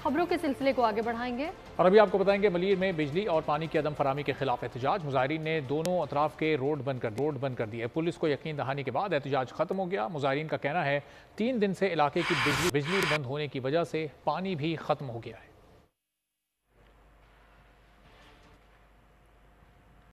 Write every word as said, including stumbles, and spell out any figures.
खबरों के सिलसिले को आगे बढ़ाएंगे और अभी आपको बताएंगे मलीर में बिजली और पानी की अदम फरामी के खिलाफ एहतजाज। मुजाहिरीन ने दोनों अतराफ के रोड बंद कर रोड बंद कर दिए। पुलिस को यकीन दहानी के बाद एहतजाज खत्म हो गया। मुजाहिरीन का कहना है तीन दिन से इलाके की बिजली बिजली बंद होने की वजह से पानी भी खत्म हो गया है।